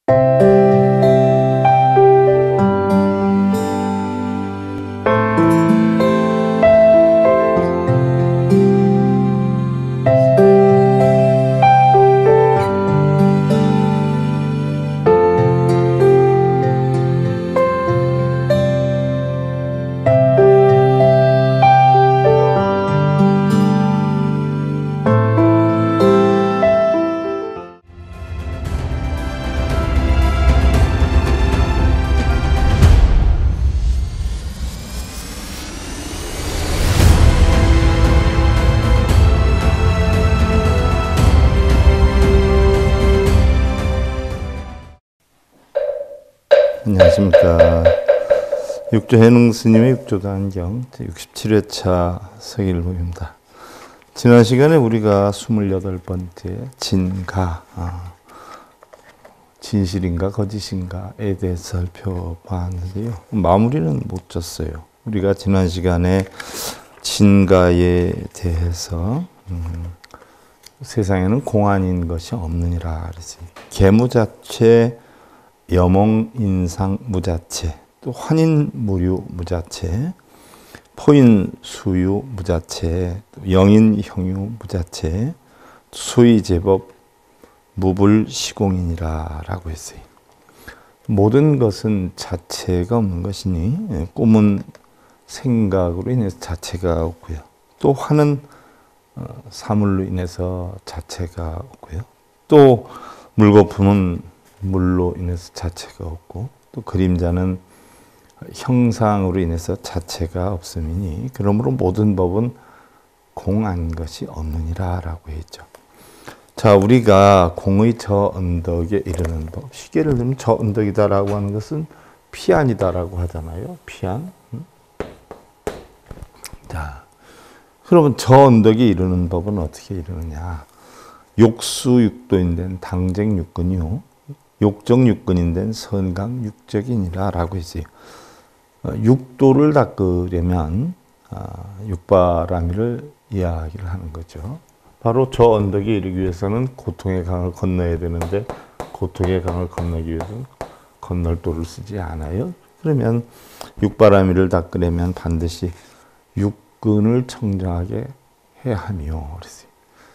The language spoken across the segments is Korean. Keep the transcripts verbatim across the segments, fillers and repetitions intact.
안녕하십니까. 육조해능 스님의 육조단경 제육십칠 회차 서길목입니다. 지난 시간에 우리가 스물여덟 번째 진가, 아, 진실인가 거짓인가에 대해서 살펴봤는데요. 마무리는 못 졌어요. 우리가 지난 시간에 진가에 대해서 음, 세상에는 공안인 것이 없느니라 그랬어요. 계무자체, 여몽인상 무자체, 또 환인무류 무자체, 포인수유 무자체, 영인형유 무자체, 수의제법 무불시공인이라 라고 했어요. 모든 것은 자체가 없는 것이니 꿈은 생각으로 인해서 자체가 없고요. 또 환은 사물로 인해서 자체가 없고요. 또 물거품은 물로 인해서 자체가 없고, 또 그림자는 형상으로 인해서 자체가 없음이니 그러므로 모든 법은 공한 것이 없느니라 라고 했죠. 자, 우리가 공의 저 언덕에 이르는 법, 쉽게 예를 들면 저 언덕이다 라고 하는 것은 피안이다 라고 하잖아요. 피안. 음? 자, 그러면 저 언덕에 이르는 법은 어떻게 이르느냐. 욕수육도인 당쟁 육근이요, 욕정육근인 된 선강육적이니라 라고 했어요. 육도를 닦으려면 육바라밀을 이야기를 하는 거죠. 바로 저 언덕에 이르기 위해서는 고통의 강을 건너야 되는데 고통의 강을 건너기 위해서는 건널 도를 쓰지 않아요. 그러면 육바라밀을 닦으려면 반드시 육근을 청정하게 해야 하며 그랬어요.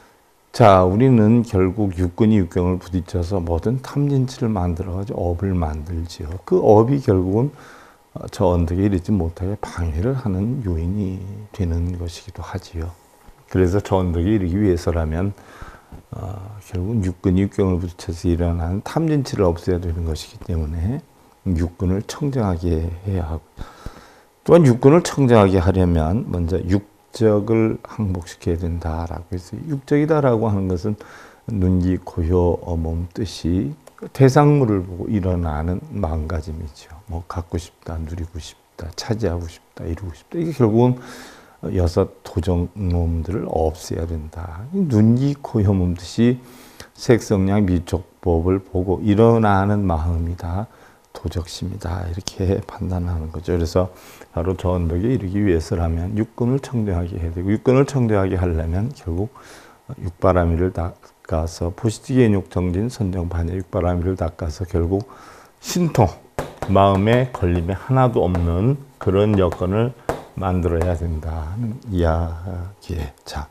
자, 우리는 결국 육근이 육경을 부딪혀서 뭐든 탐진치를 만들어가지고 업을 만들지요. 그 업이 결국은 저 언덕에 이르지 못하게 방해를 하는 요인이 되는 것이기도 하지요. 그래서 저 언덕에 이르기 위해서라면 어, 결국은 육근이 육경을 부딪혀서 일어나는 탐진치를 없애야 되는 것이기 때문에 육근을 청정하게 해야 하고, 또한 육근을 청정하게 하려면 먼저 육 적을 항복시켜야 된다라고 했어요. 육적이다라고 하는 것은 눈기, 고효, 몸, 뜻이 대상물을 보고 일어나는 마음가짐이죠. 뭐 갖고 싶다, 누리고 싶다, 차지하고 싶다, 이루고 싶다. 이게 결국은 여섯 도정놈들을 없애야 된다. 눈기, 고효, 몸, 뜻이 색성량, 미족법을 보고 일어나는 마음이다. 도적심이다. 이렇게 판단하는 거죠. 그래서 바로 저 언덕에 이르기 위해서라면 육근을 청정하게 해야 되고, 육근을 청정하게 하려면 결국 육바라밀을 닦아서 보시지개인욕 정진 선정반야 육바라밀을 닦아서 결국 신통, 마음에 걸림이 하나도 없는 그런 여건을 만들어야 된다는 이야기예요. 자,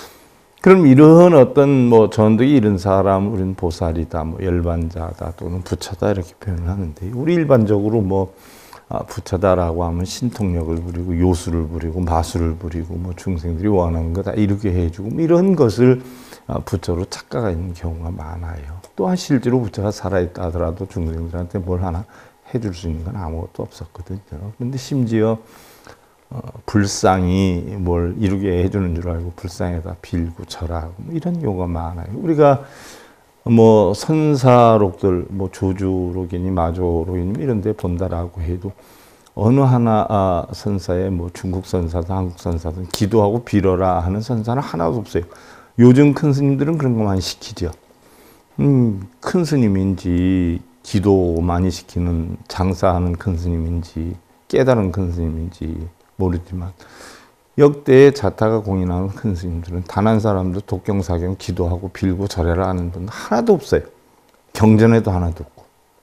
그럼 이런 어떤 뭐 전덕이 이런 사람, 우리는 보살이다, 뭐 열반자다, 또는 부처다 이렇게 표현을 하는데, 우리 일반적으로 뭐 아, 부처다라고 하면 신통력을 부리고 요술을 부리고 마술을 부리고 뭐 중생들이 원하는 거 다 이렇게 해주고 뭐 이런 것을 아, 부처로 착각하고 있는 경우가 많아요. 또한 실제로 부처가 살아있다 하더라도 중생들한테 뭘 하나 해줄 수 있는 건 아무것도 없었거든요. 그런데 심지어 어, 불상이 뭘 이루게 해주는 줄 알고 불상에다 빌고 절하고 뭐 이런 경우가 많아요. 우리가 뭐 선사록들, 뭐 조주록이니 마조록이니 이런 데 본다라고 해도 어느 하나 아, 선사에 뭐 중국 선사든 한국 선사든 기도하고 빌어라 하는 선사는 하나도 없어요. 요즘 큰 스님들은 그런 거 많이 시키죠. 음, 큰 스님인지 기도 많이 시키는 장사하는 큰 스님인지 깨달은 큰 스님인지 모르지만 역대의 자타가 공인하는 큰 스님들은 단 한 사람도 독경사경 기도하고 빌고 절해라 하는 분 하나도 없어요. 경전에도 하나도 없고.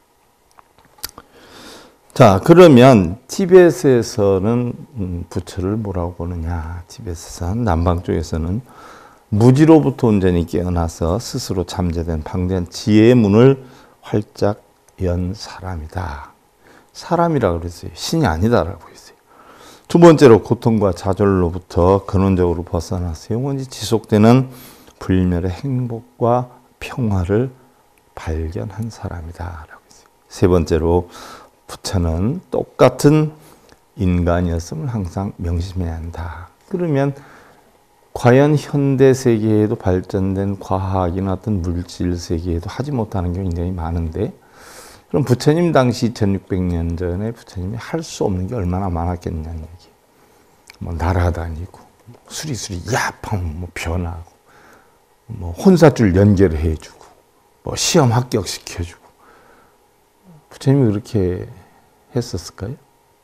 자, 그러면 티베트에서는 음, 부처를 뭐라고 보느냐? 티베트에서는 남방 쪽에서는 무지로부터 온전히 깨어나서 스스로 잠재된 방대한 지혜의 문을 활짝 연 사람이다. 사람이라고 그랬어요. 신이 아니다라고 했어요. 두 번째로 고통과 좌절로부터 근원적으로 벗어나서 영원히 지속되는 불멸의 행복과 평화를 발견한 사람이다라고 했어요. 세 번째로 부처는 똑같은 인간이었음을 항상 명심해야 한다. 그러면 과연 현대 세계에도 발전된 과학이나 어떤 물질 세계에도 하지 못하는 게 굉장히 많은데, 그럼 부처님 당시 천육백 년 전에 부처님이 할 수 없는 게 얼마나 많았겠냐는 얘기. 뭐 날아다니고, 수리수리 야팡 뭐 변하고, 뭐 혼사줄 연결해주고, 뭐 시험 합격시켜주고. 부처님이 그렇게 했었을까요?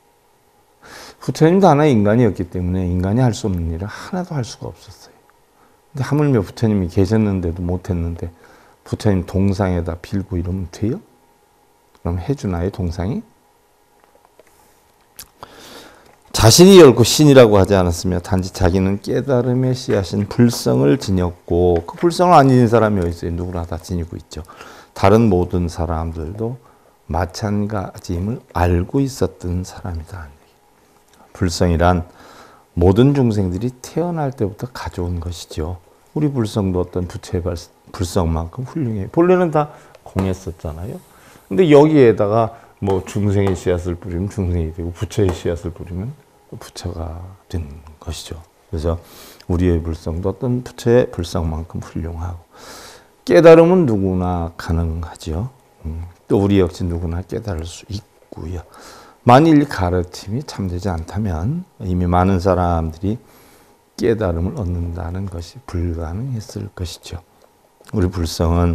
부처님도 하나의 인간이었기 때문에 인간이 할 수 없는 일을 하나도 할 수가 없었어요. 근데 하물며 부처님이 계셨는데도 못했는데 부처님 동상에다 빌고 이러면 돼요? 그럼 해주나요, 동상이? 자신이 결코 신이라고 하지 않았으며 단지 자기는 깨달음의 씨앗인 불성을 지녔고, 그 불성을 안 지닌 사람이 어디 있어요? 누구나 다 지니고 있죠. 다른 모든 사람들도 마찬가지임을 알고 있었던 사람이다. 불성이란 모든 중생들이 태어날 때부터 가져온 것이죠. 우리 불성도 어떤 부처의 불성만큼 훌륭해요. 본래는 다 공했었잖아요. 근데 여기에다가 뭐 중생의 씨앗을 뿌리면 중생이 되고 부처의 씨앗을 뿌리면 부처가 된 것이죠. 그래서 우리의 불성도 어떤 부처의 불성만큼 훌륭하고, 깨달음은 누구나 가능하죠. 음, 또 우리 역시 누구나 깨달을 수 있고요. 만일 가르침이 참되지 않다면 이미 많은 사람들이 깨달음을 얻는다는 것이 불가능했을 것이죠. 우리 불성은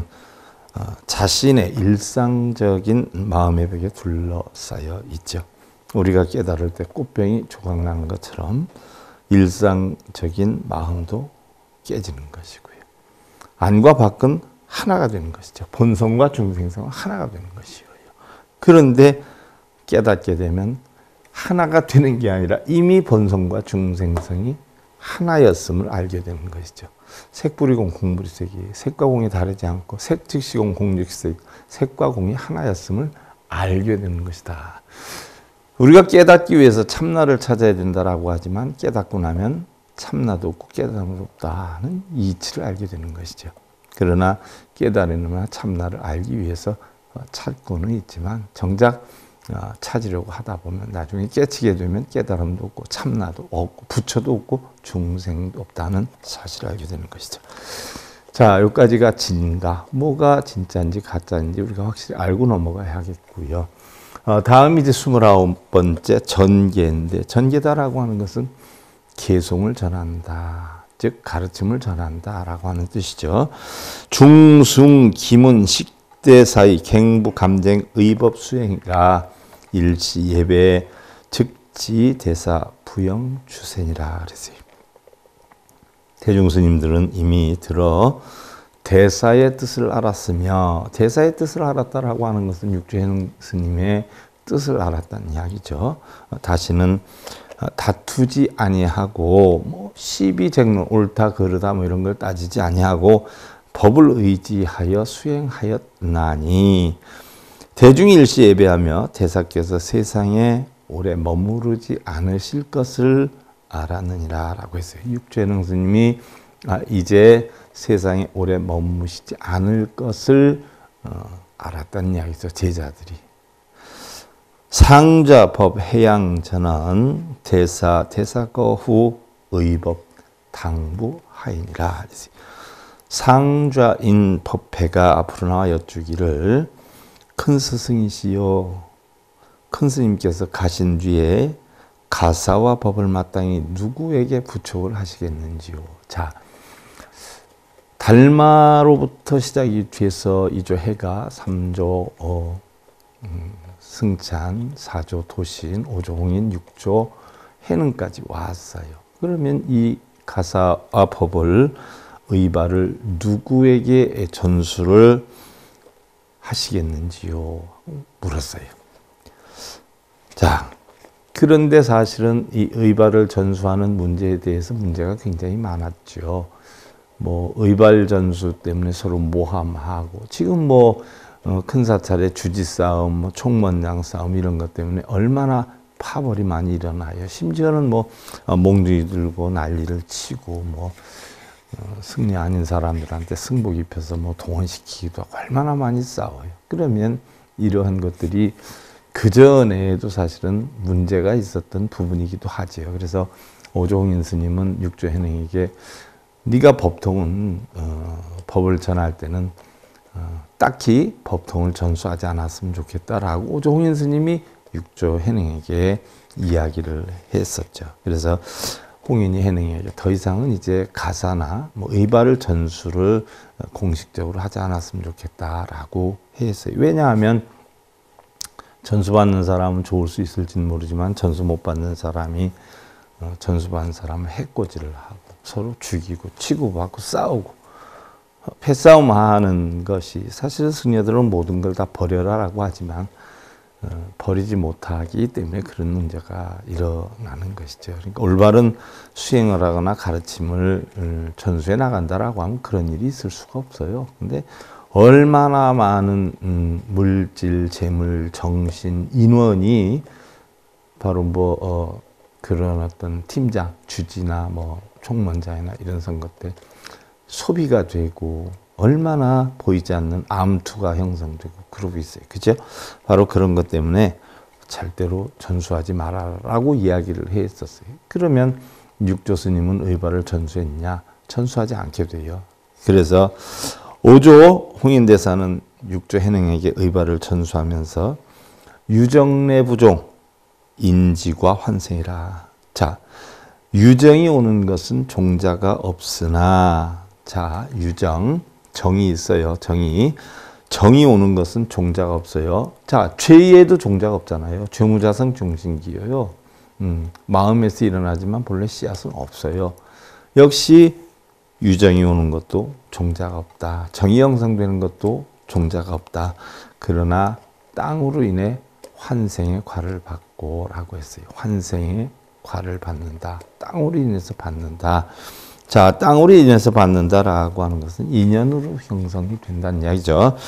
자신의 일상적인 마음의 벽에 둘러싸여 있죠. 우리가 깨달을 때 꽃병이 조각나는 것처럼 일상적인 마음도 깨지는 것이고요. 안과 밖은 하나가 되는 것이죠. 본성과 중생성은 하나가 되는 것이고요. 그런데 깨닫게 되면 하나가 되는 게 아니라 이미 본성과 중생성이 하나였음을 알게 되는 것이죠. 색불이공 공불이색이 색과 공이 다르지 않고 색즉시공 공즉색, 색과 공이 하나였음을 알게 되는 것이다. 우리가 깨닫기 위해서 참나를 찾아야 된다라고 하지만 깨닫고 나면 참나도 없고 깨달음도 없다는 이치를 알게 되는 것이죠. 그러나 깨달음이나 참나를 알기 위해서 찾고는 있지만 정작 찾으려고 하다 보면 나중에 깨치게 되면 깨달음도 없고 참나도 없고 부처도 없고 중생도 없다는 사실을 알게 되는 것이죠. 자, 여기까지가 진가, 뭐가 진짜인지 가짜인지 우리가 확실히 알고 넘어가야겠고요. 어, 다음 이제 스물아홉 번째 전계인데, 전계다라고 하는 것은 개송을 전한다, 즉 가르침을 전한다라고 하는 뜻이죠. 중승 기문 식대 사이 갱부 감쟁 의법 수행이라 일시 예배 즉지 대사 부영 주센이라 그랬어요. 대중 스님들은 이미 들어 대사의 뜻을 알았으며, 대사의 뜻을 알았다라고 하는 것은 육주해능 스님의 뜻을 알았다는 이야기죠. 다시는 다투지 아니하고 뭐 시비쟁론 옳다 그르다 뭐 이런 걸 따지지 아니하고 법을 의지하여 수행하였나니 대중이 일시 예배하며 대사께서 세상에 오래 머무르지 않으실 것을 알았느니라 라고 했어요. 육주해능 스님이 아, 이제 세상에 오래 머무시지 않을 것을 어, 알았다는 이야기죠. 제자들이. 상좌법 해양전은 대사 대사거후 의법 당부하이니라. 상좌인 법회가 앞으로 나와 여쭈기를 큰 스승이시여, 큰 스님께서 가신 뒤에 가사와 법을 마땅히 누구에게 부촉을 하시겠는지요. 자, 달마로부터 시작이 돼서 이조 해가, 삼조 어, 음, 승찬, 사조 도신, 오조 홍인, 육조 해능까지 왔어요. 그러면 이 가사와 법을, 의발을 누구에게 전수를 하시겠는지요? 물었어요. 자, 그런데 사실은 이 의발을 전수하는 문제에 대해서 문제가 굉장히 많았죠. 뭐 의발 전수 때문에 서로 모함하고 지금 뭐 큰 사찰의 주지 싸움, 뭐 총무장 싸움 이런 것 때문에 얼마나 파벌이 많이 일어나요. 심지어는 뭐 몽둥이 들고 난리를 치고 뭐 승리 아닌 사람들한테 승복 입혀서 뭐 동원시키기도 하고 얼마나 많이 싸워요. 그러면 이러한 것들이 그 전에도 사실은 문제가 있었던 부분이기도 하지요. 그래서 오종인 스님은 육조 현행에게 네가 법통은 어, 법을 전할 때는 어, 딱히 법통을 전수하지 않았으면 좋겠다라고 오종인 스님이 육조 현행에게 이야기를 했었죠. 그래서 홍인이 현행에게 더 이상은 이제 가사나 뭐 의발을 전수를 공식적으로 하지 않았으면 좋겠다라고 했어요. 왜냐하면 전수받는 사람은 좋을 수 있을지는 모르지만 전수 못 받는 사람이 전수받는 사람을 해코지를 하고 서로 죽이고 치고받고 싸우고 패싸움 하는 것이 사실 승려들은 모든 걸 다 버려라라고 하지만 어, 버리지 못하기 때문에 그런 문제가 일어나는 것이죠. 그러니까 올바른 수행을 하거나 가르침을 전수해 나간다라고 하면 그런 일이 있을 수가 없어요. 근데 얼마나 많은 음, 물질, 재물, 정신, 인원이 바로 뭐 어, 그런 어떤 팀장, 주지나 뭐 총무장이나 이런 선거 때 소비가 되고 얼마나 보이지 않는 암투가 형성되고 그러고 있어요. 그죠? 바로 그런 것 때문에 절대로 전수하지 말아라고 이야기를 했었어요. 그러면 육조 스님은 의발을 전수했냐? 전수하지 않게 돼요. 그래서 오조 홍인대사는 육조 현행에게 의발을 전수하면서 유정내 부종, 인지과 환생이라. 자, 유정이 오는 것은 종자가 없으나, 자, 유정, 정이 있어요. 정이. 정이 오는 것은 종자가 없어요. 자, 죄에도 종자가 없잖아요. 죄무자성 중심기여요. 음, 마음에서 일어나지만 본래 씨앗은 없어요. 역시 유정이 오는 것도 종자가 없다. 정이 형성되는 것도 종자가 없다. 그러나 땅으로 인해 환생의 과를 받고 라고 했어요. 환생의 과를 받는다. 땅으로 인해서 받는다. 자, 땅으로 인해서 받는다라고 하는 것은 인연으로 형성이 된다는 이야기죠.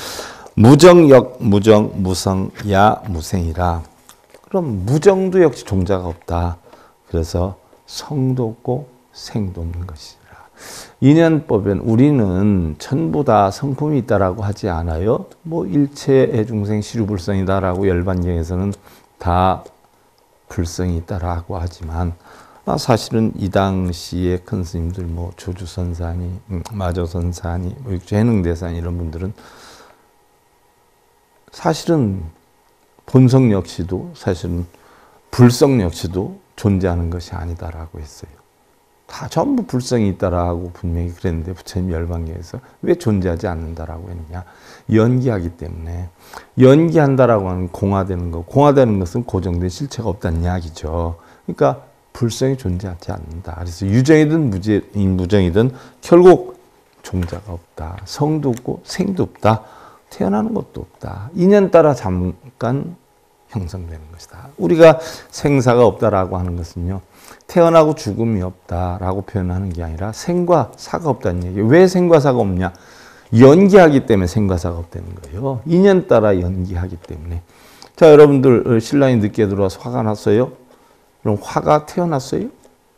무정역, 무정, 무성, 야, 무생이라. 그럼 무정도 역시 종자가 없다. 그래서 성도 없고 생도 없는 것이라. 인연법엔 우리는 전부 다 성품이 있다라고 하지 않아요. 뭐 일체 애중생 시류불성이다라고 열반경에서는 다 불성이 있다라고 하지만 사실은 이 당시의 큰 스님들, 뭐 조주선사니, 마조선사니, 뭐 육조해능대사니 이런 분들은 사실은 본성 역시도 사실은 불성 역시도 존재하는 것이 아니다라고 했어요. 다 전부 불성이 있다라고 분명히 그랬는데 부처님 열반경에서 왜 존재하지 않는다라고 했느냐? 연기하기 때문에. 연기한다라고 하는 공화되는 거, 공화되는 것은 고정된 실체가 없다는 이야기죠. 그러니까 불성이 존재하지 않는다. 그래서 유정이든 무제, 무정이든 결국 종자가 없다. 성도 없고 생도 없다. 태어나는 것도 없다. 인연 따라 잠깐 형성되는 것이다. 우리가 생사가 없다라고 하는 것은요. 태어나고 죽음이 없다라고 표현하는 게 아니라 생과 사가 없다는 얘기예요. 왜 생과 사가 없냐? 연기하기 때문에 생과 사가 없다는 거예요. 인연 따라 연기하기 때문에. 자, 여러분들 신랑이 늦게 들어와서 화가 났어요? 그럼 화가 태어났어요?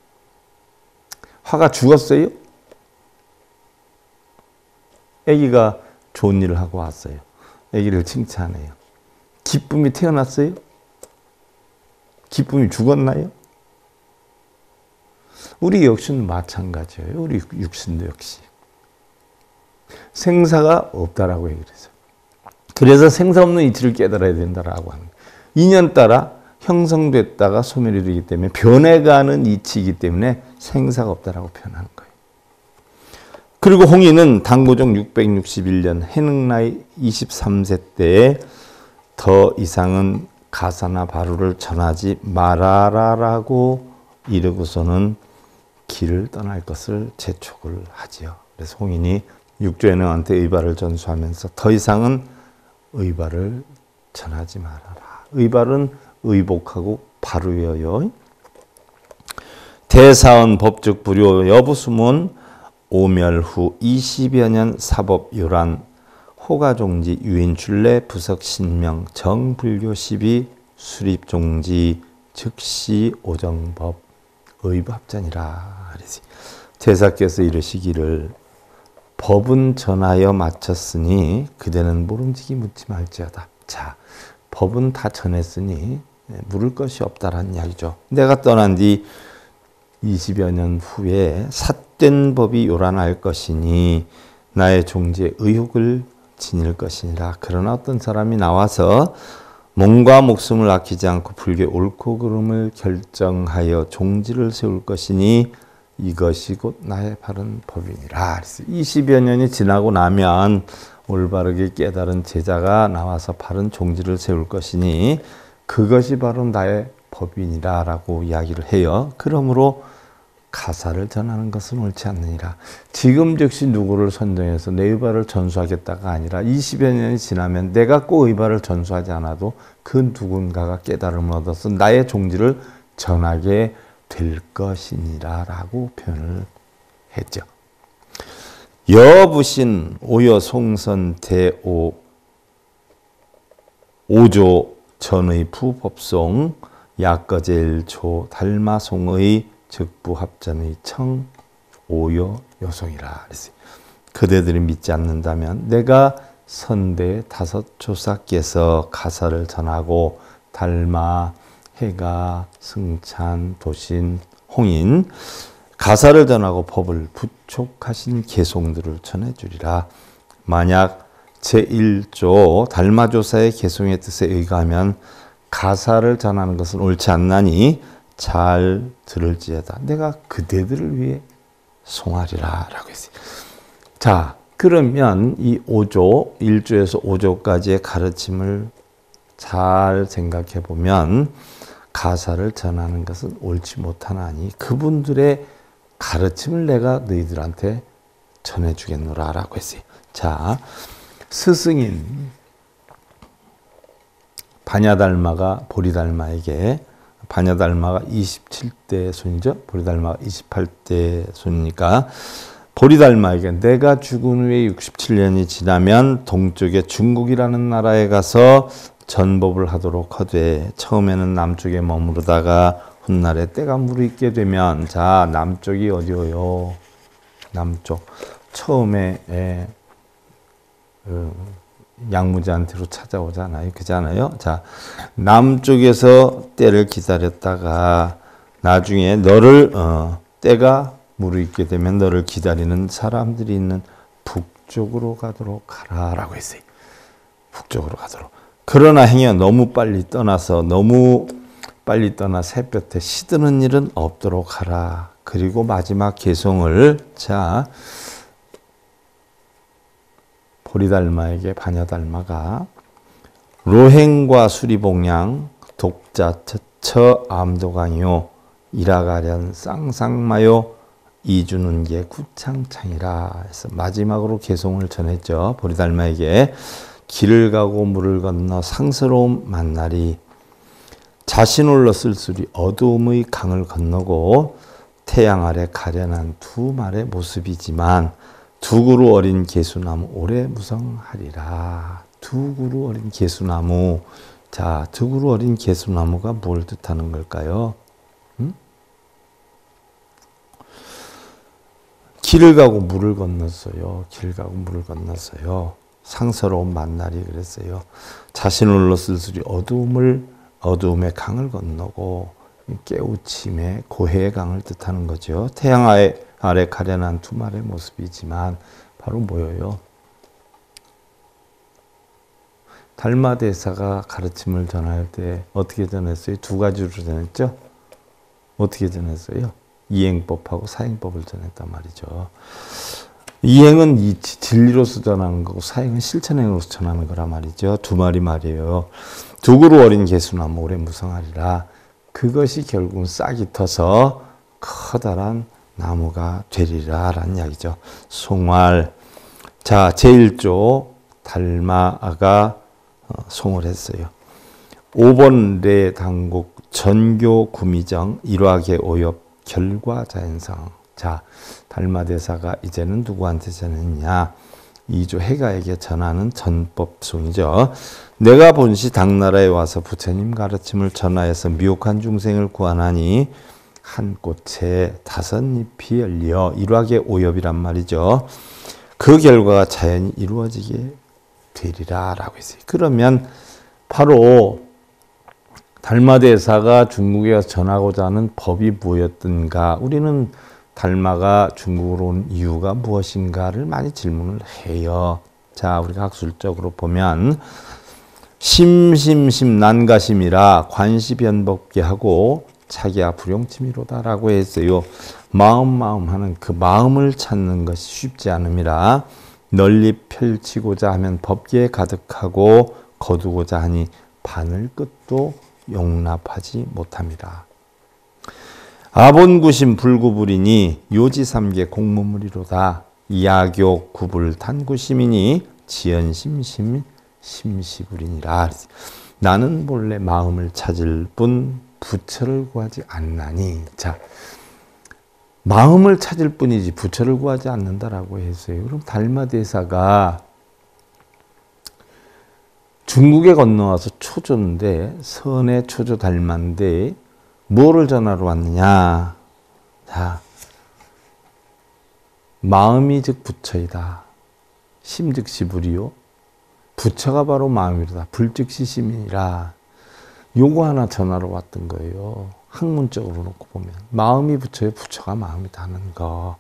화가 죽었어요? 아기가 좋은 일을 하고 왔어요. 아기를 칭찬해요. 기쁨이 태어났어요? 기쁨이 죽었나요? 우리 역시는 마찬가지예요. 우리 육신도 역시. 생사가 없다라고 얘기를 해서. 그래서 생사 없는 이치를 깨달아야 된다라고 하는 거예요. 인연 따라 형성됐다가 소멸이 되기 때문에 변해가는 이치이기 때문에 생사가 없다라고 표현하는 거예요. 그리고 홍인은 당고종 육백육십일 년 해능 나이 이십삼 세 때에 더 이상은 가사나 바루를 전하지 말아라라고 이르고서는 길을 떠날 것을 재촉을 하지요. 그래서 홍인이 육조현행한테 의발을 전수하면서 더 이상은 의발을 전하지 말아라. 의발은 의복하고 바로 외워요. 대사원 법적 불효 여부수문 오멸 후 이십여 년 사법 요란 호가종지 유인출례 부석 신명 정불교 시비 수립종지 즉시 오정법 의부합전이라. 제사께서 이르시기를 법은 전하여 마쳤으니 그대는 모름지기 묻지 말지어다. 자, 법은 다 전했으니 물을 것이 없다라는 이야기죠. 내가 떠난 뒤 이십여 년 후에 삿된 법이 요란할 것이니 나의 종지에 의혹을 지닐 것이니라. 그러나 어떤 사람이 나와서 몸과 목숨을 아끼지 않고 불교의 옳고 그름을 결정하여 종지를 세울 것이니 이것이 곧 나의 바른 법이니라. 이십여 년이 지나고 나면 올바르게 깨달은 제자가 나와서 바른 종지를 세울 것이니 그것이 바로 나의 법이니라 라고 이야기를 해요. 그러므로 가사를 전하는 것은 옳지 않느니라. 지금 즉시 누구를 선정해서 내 의발을 전수하겠다가 아니라 이십여 년이 지나면 내가 꼭 의발을 전수하지 않아도 그 누군가가 깨달음을 얻어서 나의 종지를 전하게 될 것이니라 라고 표현을 했죠. 여부신 오여 송선 대오 오조 전의 부법송 약거제일초 달마송의 즉부합전의 청 오여 여송이라. 그대들이 믿지 않는다면 내가 선대 다섯 조사께서 가사를 전하고 달마, 해가, 승찬, 도신, 홍인 가사를 전하고 법을 부촉하신 개송들을 전해주리라. 만약 제일조 달마조사의 개송의 뜻에 의거하면 가사를 전하는 것은 옳지 않나니 잘 들을지어다. 내가 그대들을 위해 송하리라 라고 했어요. 자, 그러면 이 오조, 일조에서 오조까지의 가르침을 잘 생각해 보면 가사를 전하는 것은 옳지 못하나니 그분들의 가르침을 내가 너희들한테 전해주겠노라 라고 했어요. 자, 스승인 바냐달마가 보리달마에게 바냐달마가 이십칠 대 손이죠. 보리달마가 이십팔 대 손이니까 보리달마에게 내가 죽은 후에 육십칠 년이 지나면 동쪽의 중국이라는 나라에 가서 전법을 하도록 하되 처음에는 남쪽에 머무르다가 훗날에 때가 무르익게 되면 자 남쪽이 어디요? 남쪽. 처음에 에, 그, 양무지한테로 찾아오잖아요. 그잖아요. 자, 남쪽에서 때를 기다렸다가 나중에 너를 어, 때가 무르익게 되면 너를 기다리는 사람들이 있는 북쪽으로 가도록 하라라고 했어요. 북쪽으로 가도록. 그러나 행여 너무 빨리 떠나서 너무 빨리 떠나 새볕에 시드는 일은 없도록 하라. 그리고 마지막 개송을 자 보리달마에게 바냐달마가 로행과 수리봉양 독자 처 암도강요 이라가련 쌍상마요 이주는 게 구창창이라 해서 마지막으로 개송을 전했죠. 보리달마에게 길을 가고 물을 건너 상스러움 만나리 자신 홀로 쓸쓸히 어두움의 강을 건너고 태양 아래 가련한 두 말의 모습이지만 두 그루 어린 개수나무 오래 무성하리라. 두 그루 어린 개수나무. 자, 두 그루 어린 개수나무가 뭘 뜻하는 걸까요? 음? 길을 가고 물을 건넜어요. 길을 가고 물을 건넜어요. 상서로운 만날이 그랬어요. 자신 홀로 쓸쓸히 어두움을 어두움의 강을 건너고 깨우침의 고해의 강을 뜻하는 거죠. 태양 아래, 아래 가련한 두 말의 모습이지만 바로 뭐예요? 달마대사가 가르침을 전할 때 어떻게 전했어요? 두 가지로 전했죠? 어떻게 전했어요? 이행법하고 사행법을 전했단 말이죠. 이행은 이 진리로서 전하는 거고 사행은 실천행으로서 전하는 거란 말이죠. 두 마리 말이에요. 두 그루 어린 개수나무 오래 무성하리라. 그것이 결국은 싹이 터서 커다란 나무가 되리라 라는 이야기죠. 송활. 자, 제일조 달마가 송을 했어요. 오 번 내 당국 전교 구미정 일화계 오엽 결과 자연성. 자, 달마대사가 이제는 누구한테 전했냐? 이조 해가에게 전하는 전법송이죠. 내가 본시 당나라에 와서 부처님 가르침을 전하여서 미혹한 중생을 구하나니 한 꽃에 다섯 잎이 열려 일화계 오엽이란 말이죠. 그 결과가 자연히 이루어지게 되리라 라고 했어요. 그러면 바로 달마대사가 중국에 전하고자 하는 법이 무엇이었던가, 우리는 달마가 중국으로 온 이유가 무엇인가를 많이 질문을 해요. 자, 우리가 학술적으로 보면 심심심 난가심이라 관시변법게 하고 자기야 불용침이로다라고 했어요. 마음 마음 하는 그 마음을 찾는 것이 쉽지 않음이라 널리 펼치고자 하면 법계에 가득하고 거두고자 하니 바늘 끝도 용납하지 못합니다. 아본구심 불구불이니 요지삼계 공무물이로다. 야교 구불 탄구심이니 지연심심 심시불이니라. 나는 본래 마음을 찾을 뿐 부처를 구하지 않나니. 자, 마음을 찾을 뿐이지 부처를 구하지 않는다라고 했어요. 그럼 달마대사가 중국에 건너와서 초조인데, 선의 초조 달마인데 뭐를 전하러 왔느냐? 자, 마음이 즉 부처이다. 심즉시 불이요. 부처가 바로 마음이로다. 불즉시 심이라. 요거 하나 전하러 왔던 거예요. 학문적으로 놓고 보면 마음이 부처예요. 부처가 마음이다 하는 거.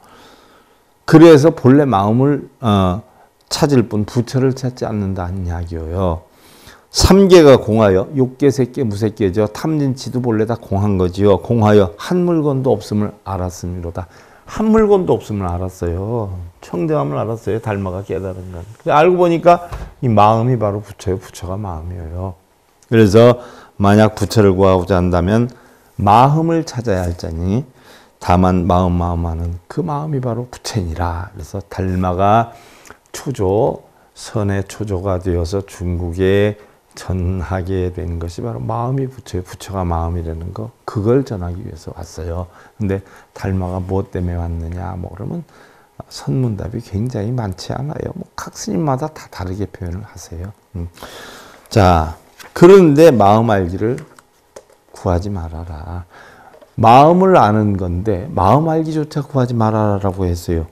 그래서 본래 마음을 어, 찾을 뿐 부처를 찾지 않는다 하는 이야기예요. 삼계가 공하여, 욕계, 색계, 무색계죠. 탐진치도 본래 다 공한 거지요. 공하여 한 물건도 없음을 알았음이로다. 한 물건도 없음을 알았어요. 청정함을 알았어요. 달마가 깨달은 건. 알고 보니까 이 마음이 바로 부처예요. 부처가 마음이에요. 그래서 만약 부처를 구하고자 한다면 마음을 찾아야 할 자니 다만 마음 마음 하는 그 마음이 바로 부처니라. 그래서 달마가 초조, 선의 초조가 되어서 중국에 전하게 된 것이 바로 마음이 부처예요. 부처가 마음이라는 거, 그걸 전하기 위해서 왔어요. 근데 달마가 무엇 때문에 왔느냐, 뭐 그러면 선문답이 굉장히 많지 않아요. 뭐 각 스님마다 다 다르게 표현을 하세요. 음. 자, 그런데 마음 알기를 구하지 말아라. 마음을 아는 건데 마음 알기조차 구하지 말아라라고 했어요.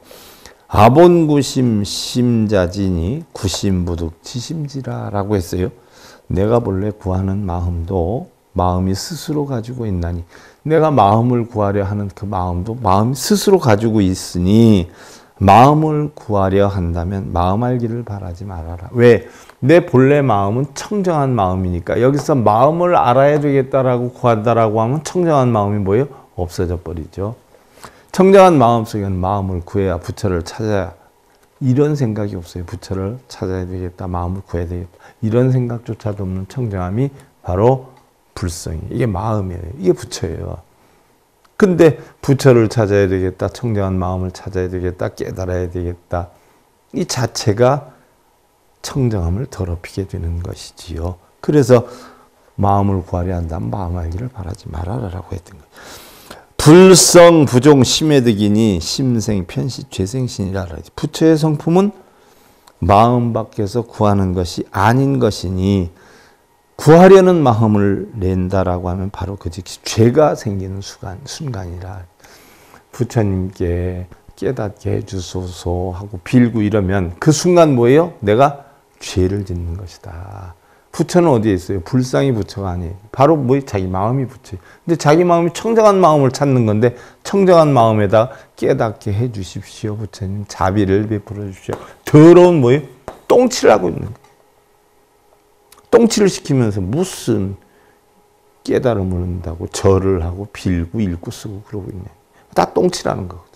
아본구심 심자지니 구심부득 지심지라라고 했어요. 내가 본래 구하는 마음도 마음이 스스로 가지고 있나니, 내가 마음을 구하려 하는 그 마음도 마음이 스스로 가지고 있으니 마음을 구하려 한다면 마음 알기를 바라지 말아라. 왜? 내 본래 마음은 청정한 마음이니까. 여기서 마음을 알아야 되겠다라고 구한다라고 하면 청정한 마음이 뭐예요? 없어져 버리죠. 청정한 마음 속에는 마음을 구해야 부처를 찾아야, 이런 생각이 없어요. 부처를 찾아야 되겠다, 마음을 구해야 되겠다, 이런 생각조차도 없는 청정함이 바로 불성이, 이게 마음이에요. 이게 부처예요. 근데 부처를 찾아야 되겠다, 청정한 마음을 찾아야 되겠다, 깨달아야 되겠다, 이 자체가 청정함을 더럽히게 되는 것이지요. 그래서 마음을 구하려 한다면 마음 알기를 바라지 말아라라고 했던 거예요. 불성 부종 심해득이니 심생 편시 죄생신이라. 부처의 성품은 마음 밖에서 구하는 것이 아닌 것이니, 구하려는 마음을 낸다라고 하면 바로 그 즉시 죄가 생기는 순간, 순간이라. 부처님께 깨닫게 해주소서 하고 빌고 이러면 그 순간 뭐예요? 내가 죄를 짓는 것이다. 부처는 어디에 있어요? 불상이 부처가 아니에요. 바로 뭐 자기 마음이 부처예요. 근데 자기 마음이 청정한 마음을 찾는 건데, 청정한 마음에다 깨닫게 해 주십시오. 부처님 자비를 베풀어 주십시오. 더러운 뭐예요? 똥칠을 하고 있는 거예요. 똥칠을 시키면서 무슨 깨달음을 한다고 절을 하고 빌고 읽고 쓰고 그러고 있네. 다 똥칠하는 거거든.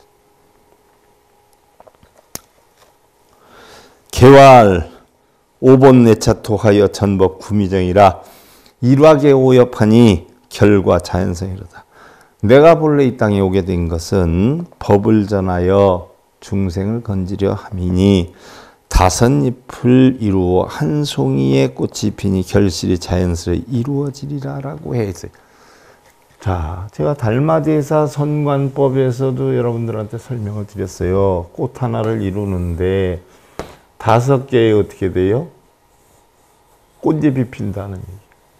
개활 오본 내차토하여 전법 구미정이라 일화계 오엽하니 결과 자연성이로다. 내가 본래 이 땅에 오게 된 것은 법을 전하여 중생을 건지려 함이니 다섯 잎을 이루어 한 송이의 꽃이 피니 결실이 자연스레 이루어지리라 라고 해 있어요. 자, 제가 달마대사 선관법에서도 여러분들한테 설명을 드렸어요. 꽃 하나를 이루는데 다섯 개에 어떻게 돼요? 꽃잎이 핀다는 얘기.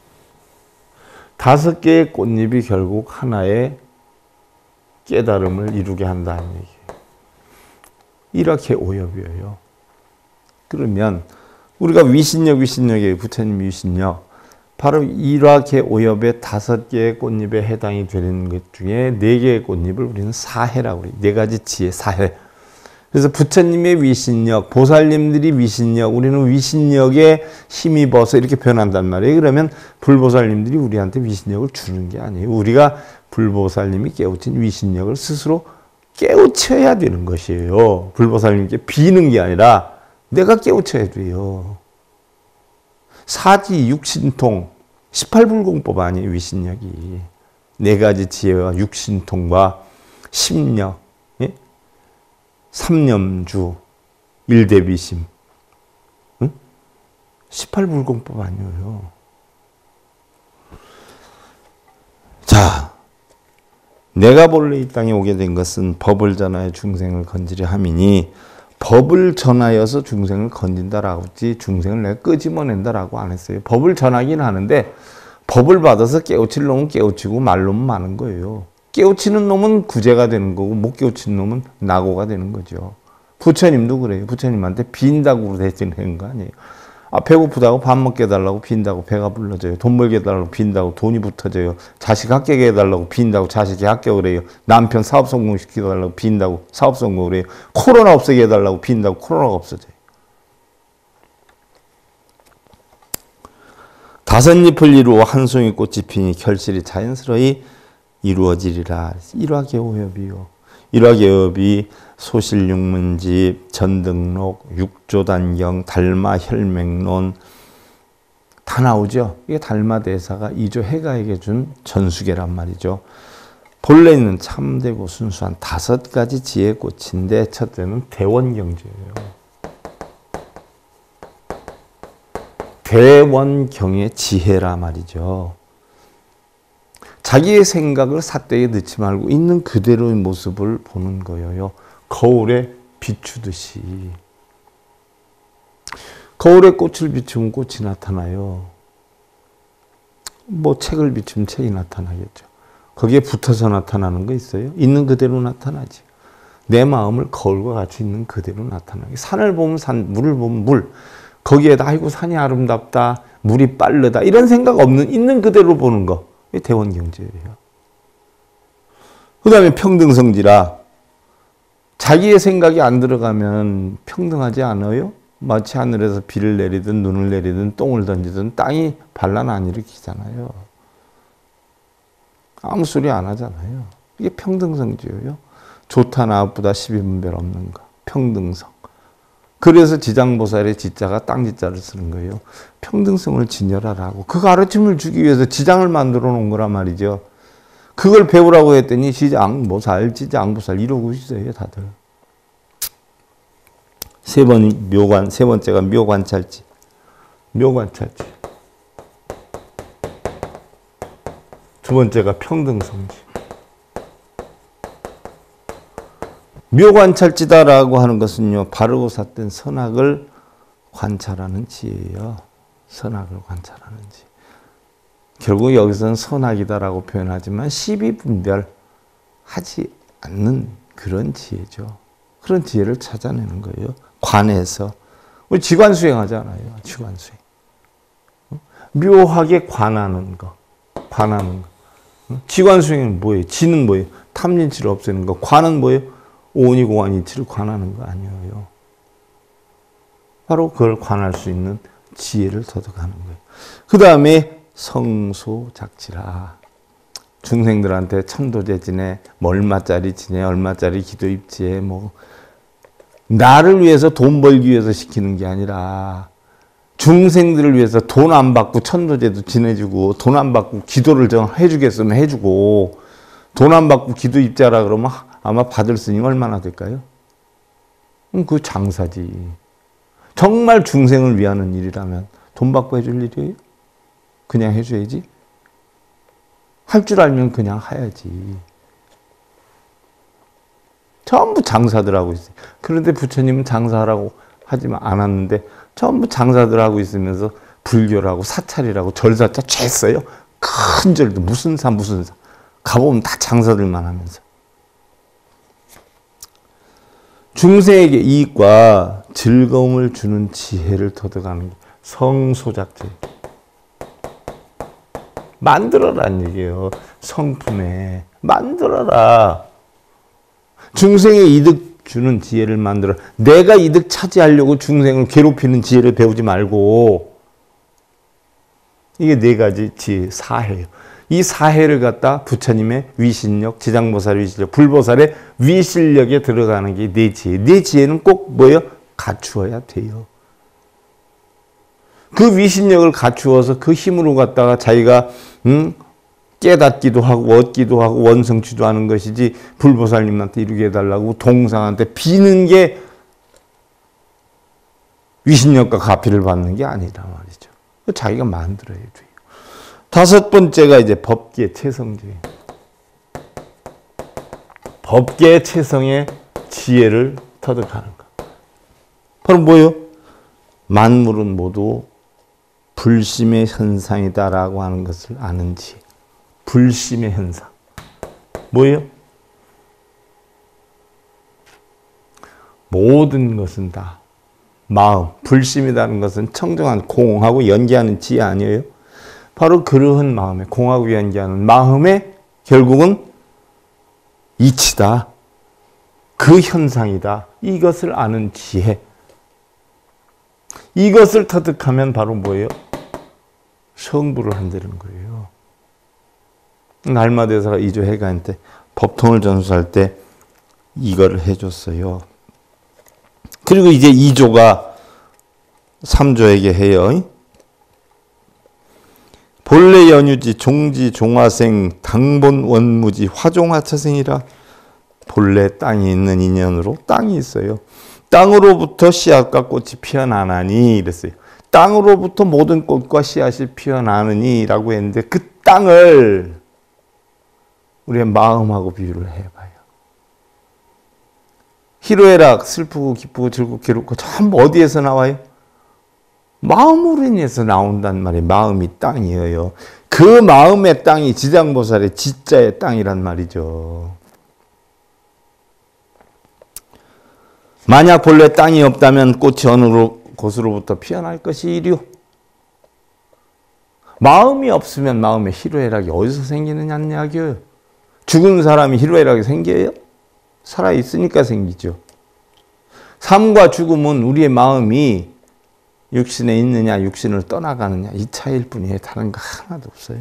다섯 개의 꽃잎이 결국 하나의 깨달음을 이루게 한다는 얘기예요. 이렇게 오엽이에요. 그러면 우리가 위신력, 위신력이에요. 부처님 위신력. 바로 일화계 오엽의 다섯 개의 꽃잎에 해당이 되는 것 중에 네 개의 꽃잎을 우리는 사해라고 그래요. 네 가지 지혜, 사해. 그래서 부처님의 위신력, 보살님들이 위신력, 우리는 위신력에 힘입어서 이렇게 변한단 말이에요. 그러면 불보살님들이 우리한테 위신력을 주는 게 아니에요. 우리가 불보살님이 깨우친 위신력을 스스로 깨우쳐야 되는 것이에요. 불보살님께 비는 게 아니라 내가 깨우쳐야 돼요. 사지, 육신통, 십팔 불공법 아니에요, 위신력이. 네 가지 지혜와 육신통과 심력, 예? 삼념주, 일대비심, 응? 십팔 불공법 아니에요. 자, 내가 본래 이 땅에 오게 된 것은 법을 전하여 중생을 건지려 함이니 법을 전하여서 중생을 건진다라고 했지 중생을 내가 끄집어낸다라고 안 했어요. 법을 전하긴 하는데 법을 받아서 깨우칠 놈은 깨우치고 말 놈은 마는 거예요. 깨우치는 놈은 구제가 되는 거고 못 깨우치는 놈은 낙오가 되는 거죠. 부처님도 그래요. 부처님한테 빈다고 되는 거 아니에요. 아, 배고프다고 밥 먹게 해달라고 빈다고 배가 불러져요. 돈 벌게 해달라고 빈다고 돈이 붙어져요. 자식 합격해 해달라고 빈다고 자식이 합격을 해요. 남편 사업 성공시켜달라고 빈다고 사업 성공을 해요. 코로나 없애게 해달라고 빈다고 코로나가 없어져요. 다섯 잎을 이루어 한 송이 꽃이 피니 결실이 자연스러이 이루어지리라. 일화계오협이요. 일화계오협이 소실육문집, 전등록, 육조단경, 달마혈맹론 다 나오죠. 이게 달마대사가 이조 해가에게 준 전수계란 말이죠. 본래는 참되고 순수한 다섯 가지 지혜의 꽃인데 첫째는 대원경제예요. 대원경의 지혜라 말이죠. 자기의 생각을 삿대에 넣지 말고 있는 그대로의 모습을 보는 거예요. 거울에 비추듯이. 거울에 꽃을 비추면 꽃이 나타나요. 뭐 책을 비추면 책이 나타나겠죠. 거기에 붙어서 나타나는 거 있어요? 있는 그대로 나타나지. 내 마음을 거울과 같이 있는 그대로 나타나게. 산을 보면 산, 물을 보면 물. 거기에다 아이고 산이 아름답다, 물이 빠르다 이런 생각 없는 있는 그대로 보는 거. 이게 대원경제예요. 그 다음에 평등성지라. 자기의 생각이 안 들어가면 평등하지 않아요? 마치 하늘에서 비를 내리든 눈을 내리든 똥을 던지든 땅이 반란 안 일으키잖아요. 아무 소리 안 하잖아요. 이게 평등성지예요. 좋다 나쁘다 십이분별 없는 거. 평등성. 그래서 지장보살의 지자가 땅 지자를 쓰는 거예요. 평등성을 진열하라고. 그 가르침을 주기 위해서 지장을 만들어 놓은 거란 말이죠. 그걸 배우라고 했더니 지장보살, 지장보살 이러고 있어요, 다들. 세 번 묘관, 세 번째가 묘관찰지. 묘관찰지. 두 번째가 평등성지. 묘관찰지다라고 하는 것은요, 바르고 삿된 선악을 관찰하는 지혜예요. 선악을 관찰하는 지혜. 결국 여기서는 선악이다라고 표현하지만 십이분별 하지 않는 그런 지혜죠. 그런 지혜를 찾아내는 거예요. 관해서. 우리 지관 수행하잖아요. 지관 수행. 묘하게 관하는 거. 관하는 거. 지관 수행은 뭐예요? 지는 뭐예요? 탐진치를 없애는 거. 관은 뭐예요? 오온이 공한 이치를 관하는 거 아니에요. 바로 그걸 관할 수 있는 지혜를 터득하는 거예요. 그 다음에 성소작지라. 중생들한테 천도제 지내, 뭐 얼마짜리 지내, 얼마짜리 기도 입지에 뭐 나를 위해서 돈 벌기 위해서 시키는 게 아니라 중생들을 위해서 돈 안 받고 천도제도 지내주고 돈 안 받고 기도를 좀 해주겠으면 해주고 돈 안 받고 기도 입자라 그러면 아마 받을 스님 얼마나 될까요? 그 장사지. 정말 중생을 위하는 일이라면 돈 받고 해줄 일이에요? 그냥 해줘야지. 할 줄 알면 그냥 해야지. 전부 장사들 하고 있어요. 그런데 부처님은 장사하라고 하지만 않았는데 전부 장사들 하고 있으면서 불교라고 사찰이라고 절사자 죄 써요. 큰 절도 무슨 사 무슨 사. 가보면 다 장사들만 하면서. 중생에게 이익과 즐거움을 주는 지혜를 터득하는 게 성소작제. 만들어라는 얘기예요. 성품에 만들어라. 중생에 이득 주는 지혜를 만들어. 내가 이득 차지하려고 중생을 괴롭히는 지혜를 배우지 말고. 이게 네 가지 지혜, 사해예요. 이 사해를 갖다 부처님의 위신력, 지장보살의 위신력, 불보살의 위신력에 들어가는 게 네 지혜. 네 지혜는 꼭 뭐예요? 갖추어야 돼요. 그 위신력을 갖추어서 그 힘으로 갖다가 자기가 음, 깨닫기도 하고 얻기도 하고 원성취도 하는 것이지 불보살님한테 이루게 해달라고 동상한테 비는 게 위신력과 가피를 받는 게 아니란 말이죠. 자기가 만들어야 돼요. 다섯 번째가 이제 법계 체성제. 법계 체성의 지혜를 터득하는 것. 바로 뭐예요? 만물은 모두 불심의 현상이다라고 하는 것을 아는 지혜. 불심의 현상. 뭐예요? 모든 것은 다 마음. 불심이라는 것은 청정한 공하고 연계하는 지혜 아니에요? 바로 그러한 마음에, 공하고 연계하는 마음에 결국은 이치다. 그 현상이다. 이것을 아는 지혜. 이것을 터득하면 바로 뭐예요? 성불을 한다는 거예요. 날마대사가 이조 해가한테 법통을 전수할 때 이거를 해줬어요. 그리고 이제 이조가 삼조에게 해요. 본래 연유지 종지 종화생 당본 원무지 화종화처생이라. 본래 땅이 있는 인연으로 땅이 있어요. 땅으로부터 씨앗과 꽃이 피어나나니 이랬어요. 땅으로부터 모든 꽃과 씨앗이 피어나느니 라고 했는데 그 땅을 우리의 마음하고 비유를 해봐요. 희로애락, 슬프고 기쁘고 즐겁고 괴롭고 전부 어디에서 나와요? 마음으로 인해서 나온단 말이에요. 마음이 땅이에요. 그 마음의 땅이 지장보살의 지자의 땅이란 말이죠. 만약 본래 땅이 없다면 꽃이 어느 곳으로부터 피어날 것이리요. 마음이 없으면 마음의 희로애락이 어디서 생기느냐는 이야기예요. 죽은 사람이 희로애락이 생겨요? 살아있으니까 생기죠. 삶과 죽음은 우리의 마음이 육신에 있느냐 육신을 떠나가느냐 이 차이일 뿐이에요. 다른 거 하나도 없어요.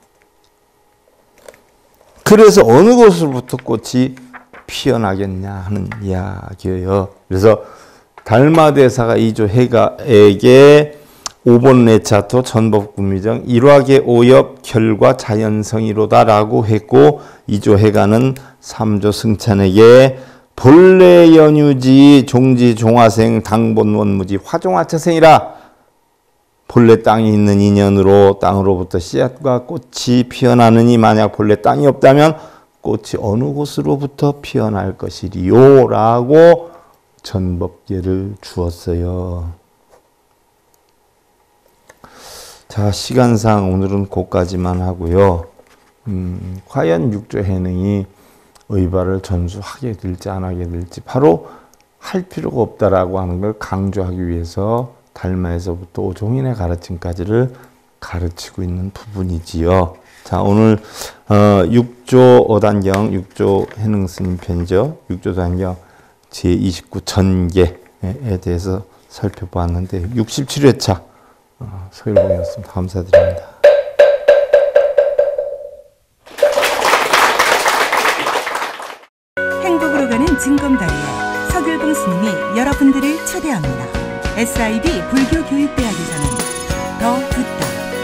그래서 어느 곳으로부터 꽃이 피어나겠냐 하는 이야기예요. 그래서 달마대사가 이조 해가에게 오본 레차토 전법구미정 일화계 오엽 결과 자연성이로다라고 했고 이조 해가는 삼조 승찬에게 본래 연유지 종지 종화생 당본 원무지 화종화처생이라. 본래 땅이 있는 인연으로 땅으로부터 씨앗과 꽃이 피어나느니 만약 본래 땅이 없다면 꽃이 어느 곳으로부터 피어날 것이리요 라고 전법계를 주었어요. 자, 시간상 오늘은 거기까지만 하고요. 음, 과연 육조 해능이 의발을 전수하게 될지 안 하게 될지 바로 할 필요가 없다라고 하는 걸 강조하기 위해서 달마에서부터 오종인의 가르침까지를 가르치고 있는 부분이지요. 자, 오늘 어, 육조 오단경, 육조 해능스님 편이죠. 육조 단경 제이십구 전계에 대해서 살펴보았는데 육십칠 회차 어, 서일봉이었습니다. 감사드립니다. 행복으로 가는 징검다리에 서글봉 스님이 여러분들을 초대합니다. 에스아이비 불교교육대학에서는 더 듣다,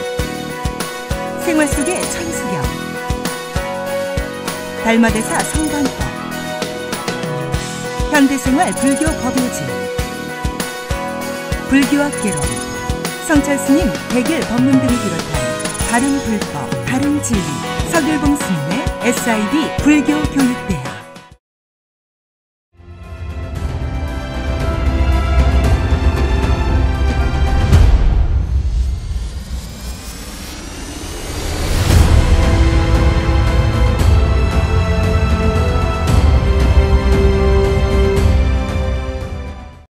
생활 속의 천수경, 달마대사 성관법, 현대생활 불교 법요지, 불교학개론, 성철 스님 백일 법문 등을 비롯한 바른 불법, 바른 진리, 서길봉 스님의 에스아이비 불교교육대학.